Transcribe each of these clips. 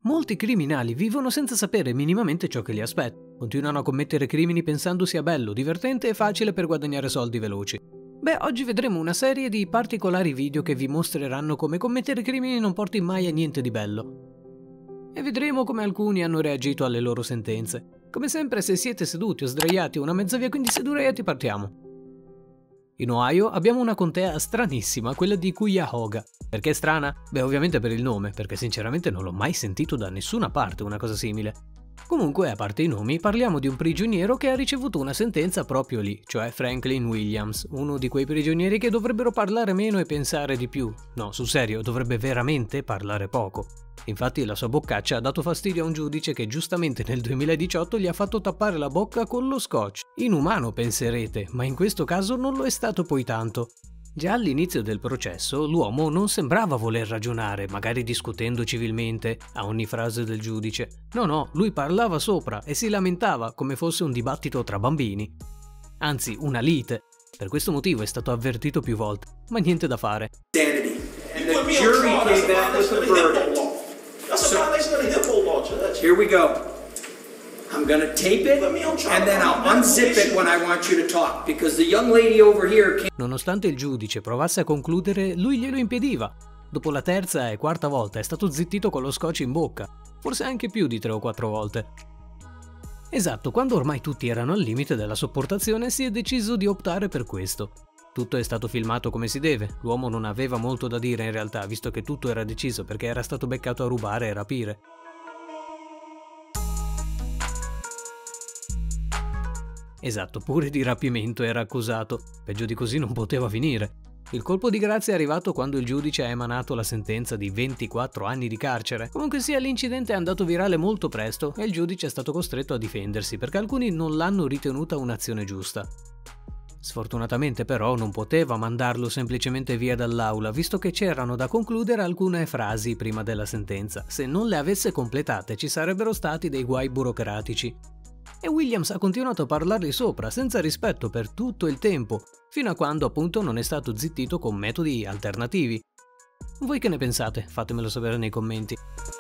Molti criminali vivono senza sapere minimamente ciò che li aspetta. Continuano a commettere crimini pensando sia bello, divertente e facile per guadagnare soldi veloci. Beh, oggi vedremo una serie di particolari video che vi mostreranno come commettere crimini non porti mai a niente di bello. E vedremo come alcuni hanno reagito alle loro sentenze. Come sempre, se siete seduti o sdraiati o una mezza via, quindi sedurati, partiamo. In Ohio abbiamo una contea stranissima, quella di Cuyahoga. Perché è strana? Beh, ovviamente per il nome, perché sinceramente non l'ho mai sentito da nessuna parte una cosa simile. Comunque, a parte i nomi, parliamo di un prigioniero che ha ricevuto una sentenza proprio lì, cioè Franklin Williams, uno di quei prigionieri che dovrebbero parlare meno e pensare di più. No, sul serio, dovrebbe veramente parlare poco. Infatti la sua boccaccia ha dato fastidio a un giudice che giustamente nel 2018 gli ha fatto tappare la bocca con lo scotch. Inumano, penserete, ma in questo caso non lo è stato poi tanto. Già all'inizio del processo l'uomo non sembrava voler ragionare, magari discutendo civilmente, a ogni frase del giudice. No, lui parlava sopra e si lamentava come fosse un dibattito tra bambini. Anzi, una lite. Per questo motivo è stato avvertito più volte, ma niente da fare. Sanity. And the jury came back with the verdict. That's a violation of the HIPAA law, Judge. Here we go. I'm going to tape it, and then I'll unzip it when I want you to talk, because the young lady over here came... Nonostante il giudice provasse a concludere, lui glielo impediva. Dopo la terza e quarta volta è stato zittito con lo scotch in bocca, forse anche più di 3 o 4 volte. Esatto, quando ormai tutti erano al limite della sopportazione si è deciso di optare per questo. Tutto è stato filmato come si deve, l'uomo non aveva molto da dire in realtà, visto che tutto era deciso perché era stato beccato a rubare e rapire. Esatto, pure di rapimento era accusato, peggio di così non poteva finire. Il colpo di grazia è arrivato quando il giudice ha emanato la sentenza di 24 anni di carcere. Comunque sia, l'incidente è andato virale molto presto e il giudice è stato costretto a difendersi perché alcuni non l'hanno ritenuta un'azione giusta. Sfortunatamente però non poteva mandarlo semplicemente via dall'aula, visto che c'erano da concludere alcune frasi prima della sentenza. Se non le avesse completate ci sarebbero stati dei guai burocratici. E Williams ha continuato a parlargli sopra, senza rispetto per tutto il tempo, fino a quando appunto non è stato zittito con metodi alternativi. Voi che ne pensate? Fatemelo sapere nei commenti.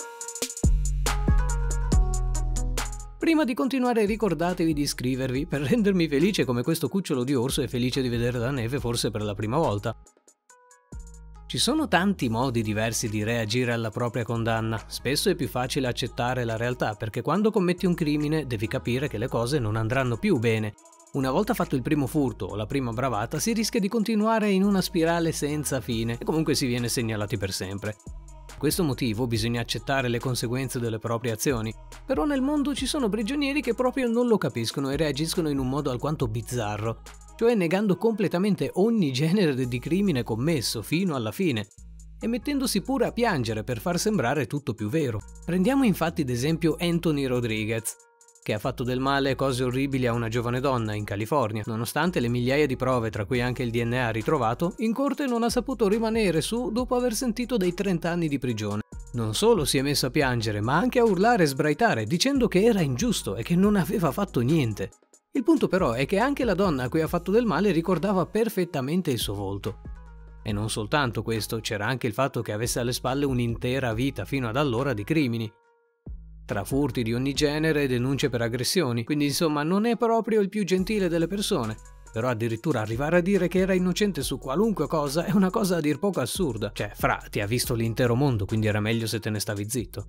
Prima di continuare ricordatevi di iscrivervi per rendermi felice come questo cucciolo di orso è felice di vedere la neve forse per la prima volta. Ci sono tanti modi diversi di reagire alla propria condanna. Spesso è più facile accettare la realtà perché quando commetti un crimine devi capire che le cose non andranno più bene. Una volta fatto il primo furto o la prima bravata si rischia di continuare in una spirale senza fine e comunque si viene segnalati per sempre. Per questo motivo bisogna accettare le conseguenze delle proprie azioni. Però nel mondo ci sono prigionieri che proprio non lo capiscono e reagiscono in un modo alquanto bizzarro, cioè negando completamente ogni genere di crimine commesso fino alla fine e mettendosi pure a piangere per far sembrare tutto più vero. Prendiamo infatti ad esempio Anthony Rodriguez, che ha fatto del male e cose orribili a una giovane donna in California. Nonostante le migliaia di prove, tra cui anche il DNA ritrovato, in corte non ha saputo rimanere su dopo aver sentito dei 30 anni di prigione. Non solo si è messo a piangere, ma anche a urlare e sbraitare, dicendo che era ingiusto e che non aveva fatto niente. Il punto però è che anche la donna a cui ha fatto del male ricordava perfettamente il suo volto. E non soltanto questo, c'era anche il fatto che avesse alle spalle un'intera vita fino ad allora di crimini. Tra furti di ogni genere e denunce per aggressioni, quindi insomma non è proprio il più gentile delle persone. Però addirittura arrivare a dire che era innocente su qualunque cosa è una cosa a dir poco assurda. Cioè, ti ha visto l'intero mondo, quindi era meglio se te ne stavi zitto.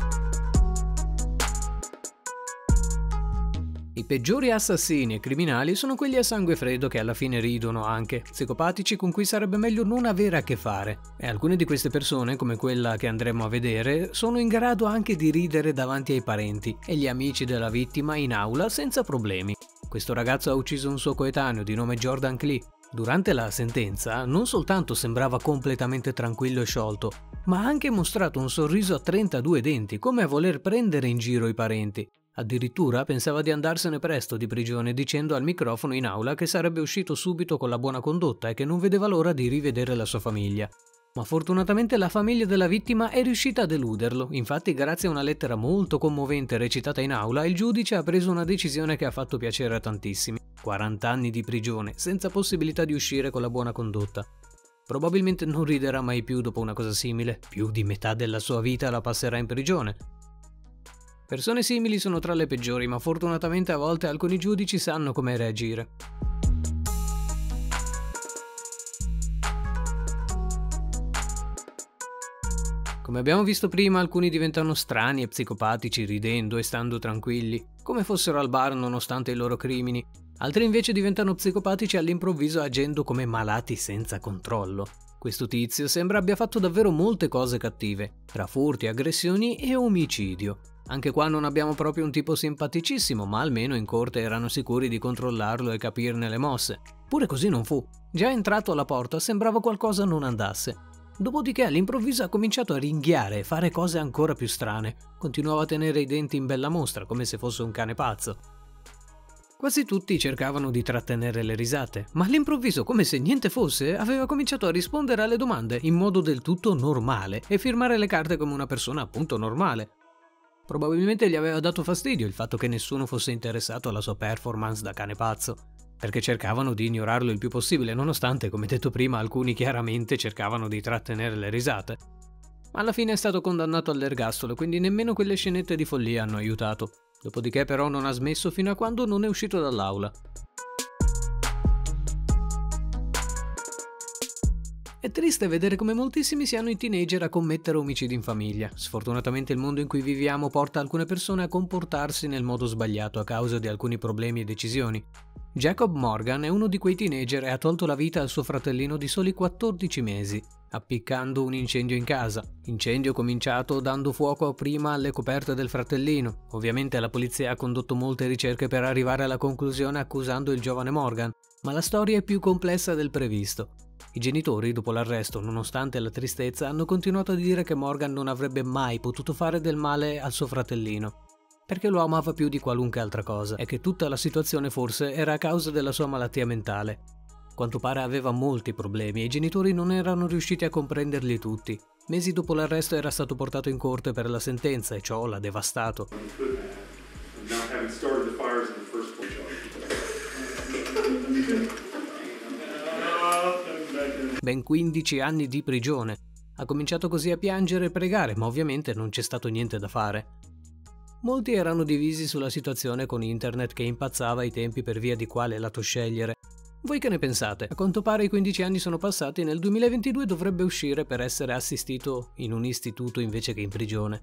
I peggiori assassini e criminali sono quelli a sangue freddo che alla fine ridono anche, psicopatici con cui sarebbe meglio non avere a che fare. E alcune di queste persone, come quella che andremo a vedere, sono in grado anche di ridere davanti ai parenti e gli amici della vittima in aula senza problemi. Questo ragazzo ha ucciso un suo coetaneo di nome Jordan Klee. Durante la sentenza non soltanto sembrava completamente tranquillo e sciolto, ma ha anche mostrato un sorriso a 32 denti, come a voler prendere in giro i parenti. Addirittura pensava di andarsene presto di prigione dicendo al microfono in aula che sarebbe uscito subito con la buona condotta e che non vedeva l'ora di rivedere la sua famiglia. Ma fortunatamente la famiglia della vittima è riuscita a deluderlo, infatti grazie a una lettera molto commovente recitata in aula il giudice ha preso una decisione che ha fatto piacere a tantissimi. 40 anni di prigione, senza possibilità di uscire con la buona condotta. Probabilmente non riderà mai più dopo una cosa simile, più di metà della sua vita la passerà in prigione. Persone simili sono tra le peggiori, ma fortunatamente a volte alcuni giudici sanno come reagire. Come abbiamo visto prima, alcuni diventano strani e psicopatici ridendo e stando tranquilli, come fossero al bar nonostante i loro crimini. Altri invece diventano psicopatici all'improvviso agendo come malati senza controllo. Questo tizio sembra abbia fatto davvero molte cose cattive, tra furti, aggressioni e omicidio. Anche qua non abbiamo proprio un tipo simpaticissimo, ma almeno in corte erano sicuri di controllarlo e capirne le mosse. Pure così non fu. Già entrato alla porta sembrava qualcosa non andasse. Dopodiché all'improvviso ha cominciato a ringhiare e fare cose ancora più strane. Continuava a tenere i denti in bella mostra, come se fosse un cane pazzo. Quasi tutti cercavano di trattenere le risate, ma all'improvviso, come se niente fosse, aveva cominciato a rispondere alle domande in modo del tutto normale e firmare le carte come una persona appunto normale. Probabilmente gli aveva dato fastidio il fatto che nessuno fosse interessato alla sua performance da cane pazzo, perché cercavano di ignorarlo il più possibile, nonostante, come detto prima, alcuni chiaramente cercavano di trattenere le risate. Alla fine è stato condannato all'ergastolo, quindi nemmeno quelle scenette di follia hanno aiutato. Dopodiché però non ha smesso fino a quando non è uscito dall'aula. È triste vedere come moltissimi siano i teenager a commettere omicidi in famiglia. Sfortunatamente il mondo in cui viviamo porta alcune persone a comportarsi nel modo sbagliato a causa di alcuni problemi e decisioni. Jacob Morgan è uno di quei teenager e ha tolto la vita al suo fratellino di soli 14 mesi, appiccando un incendio in casa. Incendio cominciato dando fuoco prima alle coperte del fratellino. Ovviamente la polizia ha condotto molte ricerche per arrivare alla conclusione accusando il giovane Morgan, ma la storia è più complessa del previsto. I genitori, dopo l'arresto, nonostante la tristezza, hanno continuato a dire che Morgan non avrebbe mai potuto fare del male al suo fratellino, perché lo amava più di qualunque altra cosa, e che tutta la situazione forse era a causa della sua malattia mentale. A quanto pare aveva molti problemi e i genitori non erano riusciti a comprenderli tutti. Mesi dopo l'arresto era stato portato in corte per la sentenza e ciò l'ha devastato. Ben 15 anni di prigione. Ha cominciato così a piangere e pregare, ma ovviamente non c'è stato niente da fare. Molti erano divisi sulla situazione con internet che impazzava ai tempi per via di quale lato scegliere. Voi che ne pensate? A quanto pare i 15 anni sono passati e nel 2022 dovrebbe uscire per essere assistito in un istituto invece che in prigione.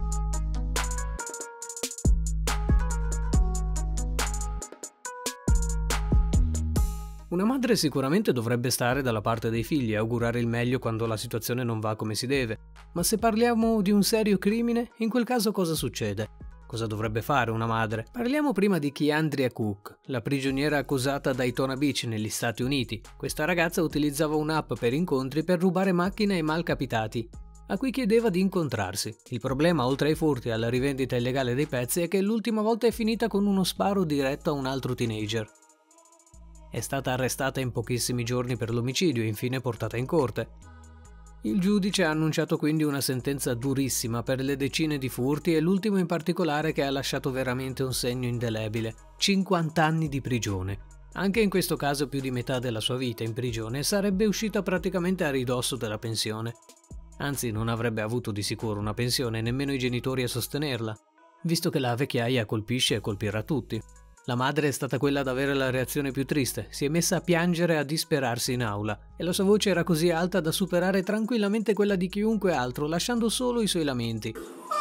Una madre sicuramente dovrebbe stare dalla parte dei figli e augurare il meglio quando la situazione non va come si deve. Ma se parliamo di un serio crimine, in quel caso cosa succede? Cosa dovrebbe fare una madre? Parliamo prima di Keandria Cook, la prigioniera accusata a Daytona Beach negli Stati Uniti. Questa ragazza utilizzava un'app per incontri per rubare macchine ai malcapitati, a cui chiedeva di incontrarsi. Il problema, oltre ai furti e alla rivendita illegale dei pezzi, è che l'ultima volta è finita con uno sparo diretto a un altro teenager. È stata arrestata in pochissimi giorni per l'omicidio e infine portata in corte. Il giudice ha annunciato quindi una sentenza durissima per le decine di furti e l'ultimo in particolare che ha lasciato veramente un segno indelebile: 50 anni di prigione. Anche in questo caso più di metà della sua vita in prigione e sarebbe uscita praticamente a ridosso della pensione. Anzi, non avrebbe avuto di sicuro una pensione e nemmeno i genitori a sostenerla, visto che la vecchiaia colpisce e colpirà tutti. La madre è stata quella ad avere la reazione più triste, si è messa a piangere e a disperarsi in aula, e la sua voce era così alta da superare tranquillamente quella di chiunque altro, lasciando solo i suoi lamenti.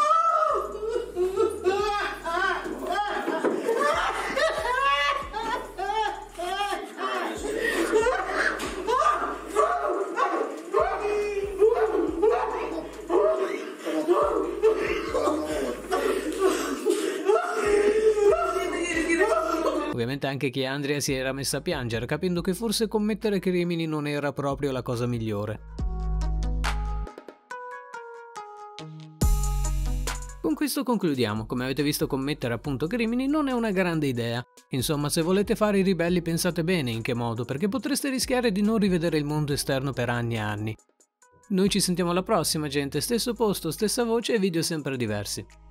Ovviamente anche Keandria si era messa a piangere, capendo che forse commettere crimini non era proprio la cosa migliore. Con questo concludiamo. Come avete visto, commettere appunto crimini non è una grande idea. Insomma, se volete fare i ribelli pensate bene in che modo, perché potreste rischiare di non rivedere il mondo esterno per anni e anni. Noi ci sentiamo alla prossima, gente. Stesso posto, stessa voce e video sempre diversi.